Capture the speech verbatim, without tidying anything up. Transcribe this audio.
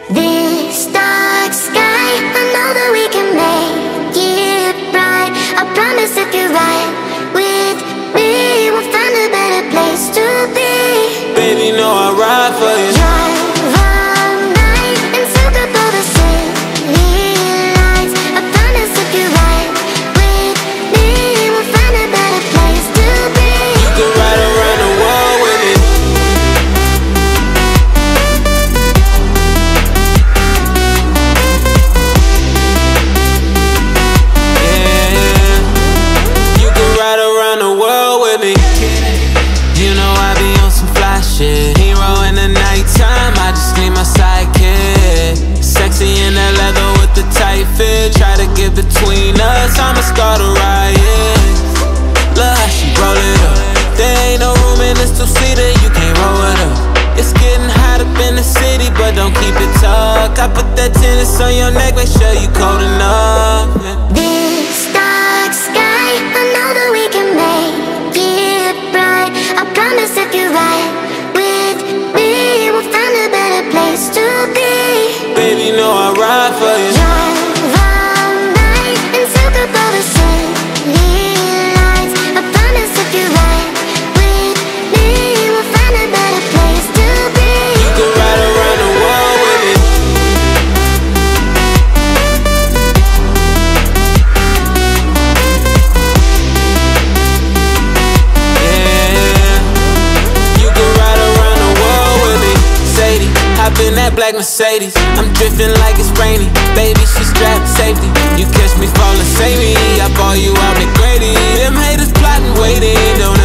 This dark sky, I know that we can make it bright. I promise if you're right with me, we'll find a better place to be. Baby, know I ride for you. Drive all night and soak up all the city lights. I promise if you're right with me, we'll find a better place to be. You can ride around the world with me. You know I be on some fly shit. Hero in the nighttime, I just need my sidekick. Sexy in that leather with the tight fit. Try to get between us, I'ma start a riot. Look how she roll it up. There ain't no room in this two-seater, you can't roll it up. It's getting hot up in the city, but don't keep it tucked. I put that tennis on your neck, make sure you cold enough, yeah. This dark sky, I know that we can make it bright. I promise if you're right with me, we'll find a better place to be. Baby, know I ride for you. Drive all night and soak up all the city lights. I promise if you're right with me, we'll find a better place to be. You can ride around the world with me. Hop in that black Mercedes, I'm drifting like it's rainy. Baby, she strapped safety. You catch me falling, save me. I ball you out, McGrady. Them haters plotting, waiting. Don't